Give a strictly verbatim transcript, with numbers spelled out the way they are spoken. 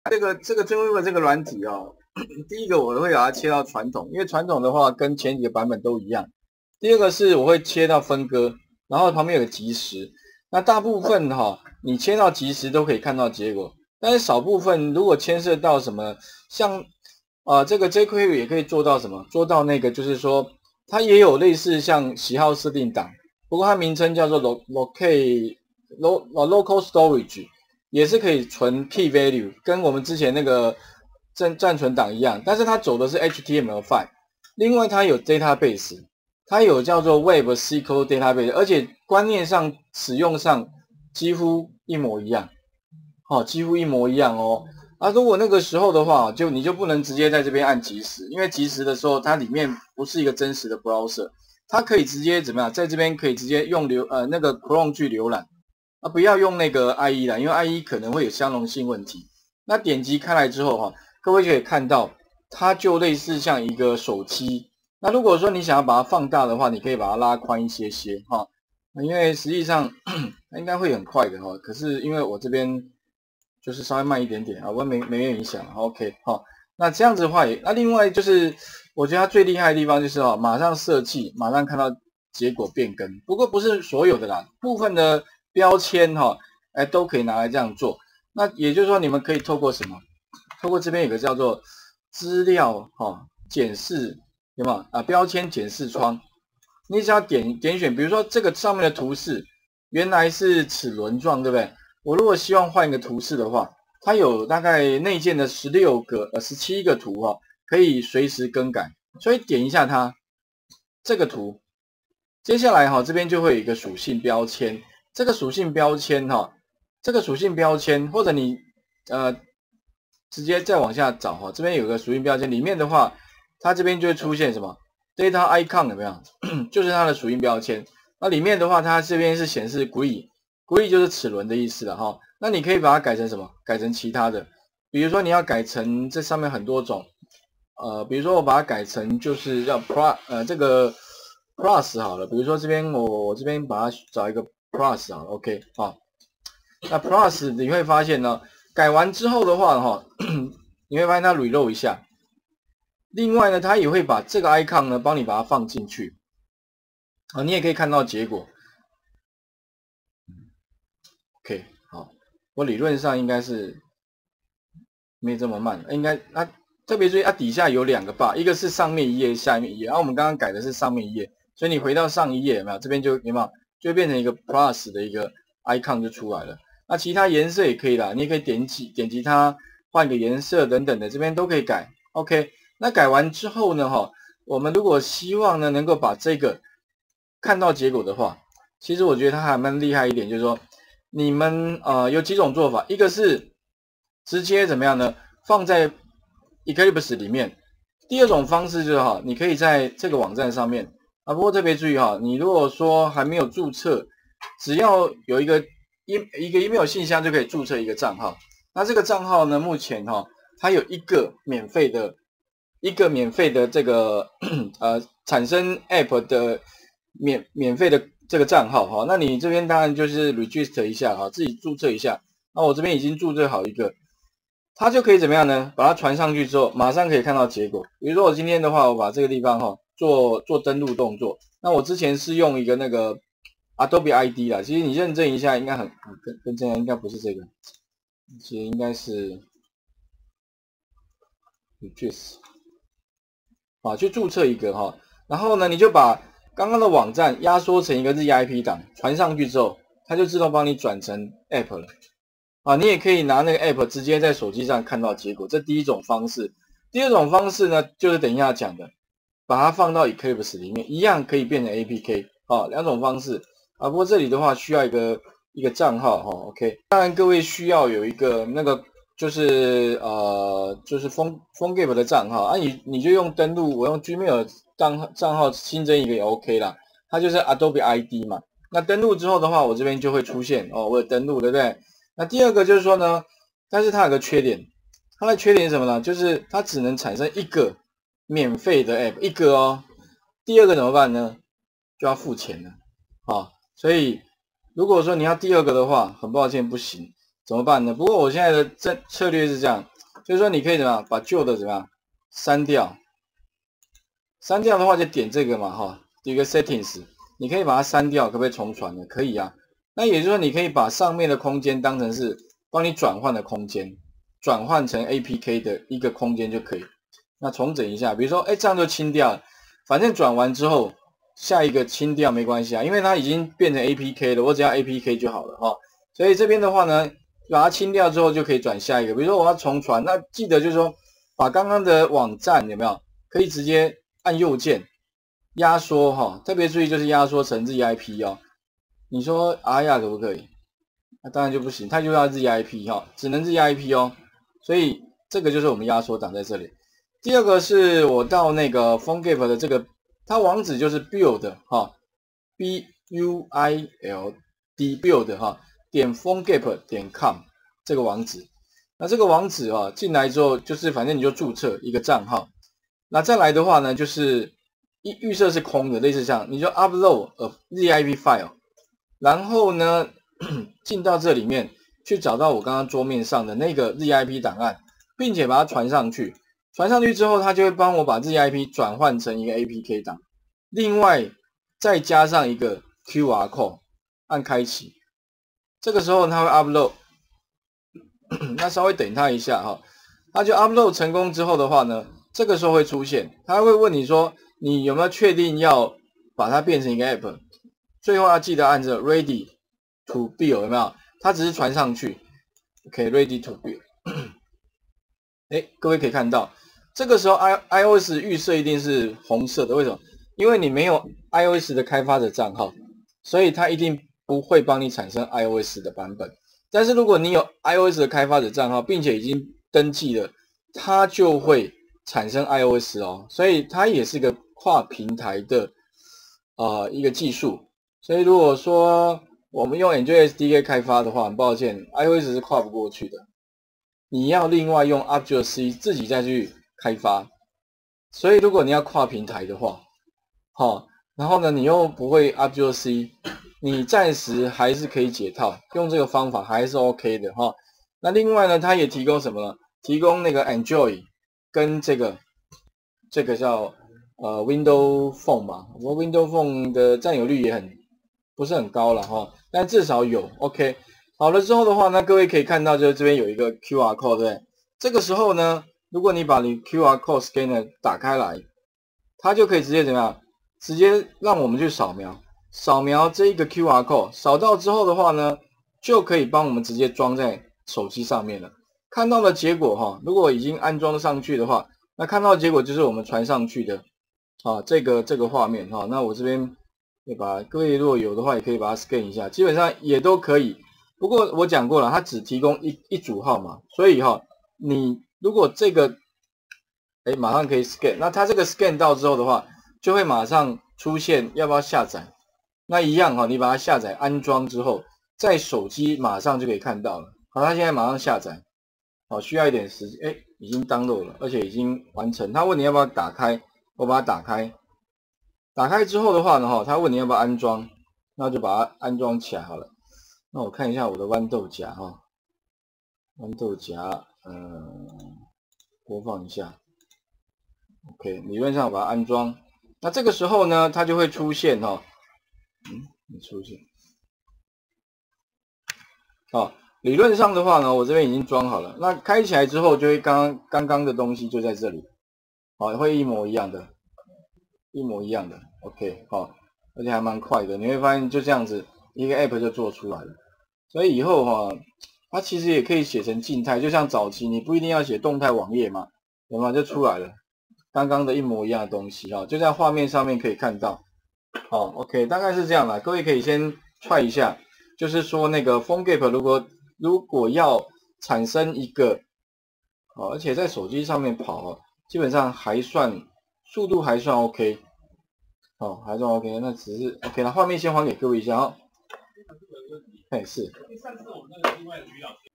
这个这个 Dreamweaver 这个软体哦，第一个我会把它切到传统，因为传统的话跟前几个版本都一样。第二个是我会切到分割，然后旁边有个即时。那大部分哈、哦，你切到即时都可以看到结果，但是少部分如果牵涉到什么，像啊、呃、这个 jQuery 也可以做到什么，做到那个就是说它也有类似像喜好设定档，不过它名称叫做 locate local storage。也是可以存 key value， 跟我们之前那个暂暂存档一样，但是它走的是 H T M L 五。另外，它有 database， 它有叫做 Web S Q L database， 而且观念上、使用上几乎一模一样，哦，几乎一模一样哦。啊，如果那个时候的话，就你就不能直接在这边按即时，因为即时的时候它里面不是一个真实的 browser， 它可以直接怎么样，在这边可以直接用浏呃那个 Chrome 去浏览。啊，不要用那个 I E 啦，因为 I E 可能会有相容性问题。那点击开来之后哈，各位就可以看到，它就类似像一个手机。那如果说你想要把它放大的话，你可以把它拉宽一些些哈，因为实际上应该会很快的哈。可是因为我这边就是稍微慢一点点啊，我没没有影响 ，OK 哈。那这样子的话也，那另外就是我觉得它最厉害的地方就是哦，马上设计，马上看到结果变更。不过不是所有的啦，部分的。标签哈、哦，哎，都可以拿来这样做。那也就是说，你们可以透过什么？透过这边有个叫做资料哈、哦、检视，有没有啊？标签检视窗，你只要点点选，比如说这个上面的图示原来是齿轮状，对不对？我如果希望换一个图示的话，它有大概内建的十六个呃十七个图哈、哦，可以随时更改。所以点一下它这个图，接下来哈、哦、这边就会有一个属性标签。这个属性标签哈、哦，这个属性标签，或者你呃直接再往下找哈、哦，这边有个属性标签，里面的话，它这边就会出现什么 data icon 有没有？就是它的属性标签。那里面的话，它这边是显示 grid，grid 就是齿轮的意思了哈、哦。那你可以把它改成什么？改成其他的，比如说你要改成这上面很多种，呃，比如说我把它改成就是要 plus 呃这个 plus 好了，比如说这边我我这边把它找一个。Plus 啊 ，OK 好，那 Plus 你会发现呢，改完之后的话哈，你会发现它 reload 一下。另外呢，它也会把这个 icon 呢帮你把它放进去，啊，你也可以看到结果。OK 好，我理论上应该是没这么慢，应该啊特别注意啊底下有两个 bar， 一个是上面一页，下面一页，然、啊、后我们刚刚改的是上面一页，所以你回到上一页有没有？这边就有没有？就会变成一个 plus 的一个 icon 就出来了。那其他颜色也可以啦，你也可以点击点击它，换个颜色等等的，这边都可以改。OK， 那改完之后呢，哈，我们如果希望呢能够把这个看到结果的话，其实我觉得它还蛮厉害一点，就是说你们呃有几种做法，一个是直接怎么样呢？放在 Eclipse 里面。第二种方式就是哈，你可以在这个网站上面。啊，不过特别注意哈，你如果说还没有注册，只要有一个一一个 email 信箱就可以注册一个账号。那这个账号呢，目前哈，它有一个免费的，一个免费的这个呃产生 app 的免免费的这个账号哈。那你这边当然就是 register 一下哈，自己注册一下。那我这边已经注册好一个，它就可以怎么样呢？把它传上去之后，马上可以看到结果。比如说我今天的话，我把这个地方哈。做做登录动作，那我之前是用一个那个 Adobe I D 啦，其实你认证一下应该很跟跟这样应该不是这个，其实应该是 Regis， 好，去注册一个哈，然后呢你就把刚刚的网站压缩成一个 Z I P 档传上去之后，它就自动帮你转成 App 了，啊，你也可以拿那个 App 直接在手机上看到结果，这第一种方式。第二种方式呢，就是等一下讲的。把它放到 Eclipse 里面，一样可以变成 A P K， 好、哦，两种方式啊。不过这里的话需要一个一个账号哈、哦、，OK。当然各位需要有一个那个就是呃就是风风 Gap 的账号啊，你你就用登录，我用 Gmail 账账号新增一个也 OK 啦，它就是 Adobe I D 嘛。那登录之后的话，我这边就会出现哦，我有登录，对不对？那第二个就是说呢，但是它有个缺点，它的缺点是什么呢？就是它只能产生一个。免费的 app 一个哦，第二个怎么办呢？就要付钱了啊、哦！所以如果说你要第二个的话，很抱歉不行，怎么办呢？不过我现在的策策略是这样， 就是说你可以怎么样把旧的怎么样删掉，删掉的话就点这个嘛哈，有一个 settings， 你可以把它删掉，可不可以重传呢？可以啊。那也就是说你可以把上面的空间当成是帮你转换的空间，转换成 A P K 的一个空间就可以。那重整一下，比如说哎这样就清掉了，反正转完之后下一个清掉没关系啊，因为它已经变成 A P K 了，我只要 A P K 就好了哈。所以这边的话呢，把它清掉之后就可以转下一个。比如说我要重传，那记得就是说把刚刚的网站有没有可以直接按右键压缩哈，特别注意就是压缩成 Z I P 哦。你说 A R I A 可不可以？那当然就不行，它就要 Z I P 哈，只能 Z I P 哦。所以这个就是我们压缩档在这里。第二个是我到那个 PhoneGap 的这个，它网址就是 build 哈 ，B U I L D build 哈，点 PhoneGap 点 com 这个网址。那这个网址啊进来之后，就是反正你就注册一个账号。那再来的话呢，就是预预设是空的，类似像你就 upload a Z I P file， 然后呢进到这里面去找到我刚刚桌面上的那个 Z I P 档案，并且把它传上去。传上去之后，它就会帮我把 Z I P 转换成一个 A P K 档，另外再加上一个 Q R code， 按开启。这个时候它会 upload， 那稍微等它一下哈，它就 upload 成功之后的话呢，这个时候会出现，它会问你说你有没有确定要把它变成一个 app， 最后要记得按着 ready to build 有没有？它只是传上去 ，OK ready to build。哎，各位可以看到，这个时候 i iOS 预设一定是红色的，为什么？因为你没有 iOS 的开发者账号，所以它一定不会帮你产生 iOS 的版本。但是如果你有 iOS 的开发者账号，并且已经登记了，它就会产生 iOS 哦，所以它也是一个跨平台的呃一个技术。所以如果说我们用 Android S D K 开发的话，很抱歉 ，iOS 是跨不过去的。你要另外用 Objective-C 自己再去开发，所以如果你要跨平台的话，好，然后呢你又不会 Objective-C， 你暂时还是可以解套，用这个方法还是 OK 的哈。那另外呢，它也提供什么呢？提供那个 Android 跟这个这个叫呃 Windows Phone 嘛，我 Windows Phone 的占有率也很不是很高了哈，但至少有 OK。好了之后的话呢，各位可以看到，就是这边有一个 Q R code， 对不对？这个时候呢，如果你把你 Q R code scanner 打开来，它就可以直接怎么样？直接让我们去扫描，扫描这一个 Q R code， 扫到之后的话呢，就可以帮我们直接装在手机上面了。看到的结果哈，如果已经安装上去的话，那看到的结果就是我们传上去的啊，这个这个画面哈。那我这边对吧？各位如果有的话，也可以把它 scan 一下，基本上也都可以。不过我讲过了，它只提供一一组号码，所以哈，你如果这个，哎，马上可以 scan， 那它这个 scan 到之后的话，就会马上出现要不要下载。那一样哈，你把它下载安装之后，在手机马上就可以看到了。好，它现在马上下载，好，需要一点时间，哎，已经 download 了，而且已经完成。它问你要不要打开，我把它打开。打开之后的话呢，哈，它问你要不要安装，那就把它安装起来好了。那我看一下我的豌豆荚哈，豌豆荚，嗯，播放一下 ，OK， 理论上把它安装，那这个时候呢，它就会出现哈，嗯，没出现，好，理论上的话呢，我这边已经装好了，那开起来之后就会刚刚刚刚的东西就在这里，好，会一模一样的，一模一样的 ，OK， 好，而且还蛮快的，你会发现就这样子一个 App 就做出来了。所以以后哈、啊，它其实也可以写成静态，就像早期你不一定要写动态网页嘛，有吗？就出来了，刚刚的一模一样的东西哈、啊，就在画面上面可以看到。好 ，OK， 大概是这样啦，各位可以先 try 一下，就是说那个 PhoneGap 如果如果要产生一个，哦，而且在手机上面跑，基本上还算速度还算 OK， 哦，还算 OK， 那只是 OK 了，画面先还给各位一下啊、哦。哎，是。上次我们那个另外的局长。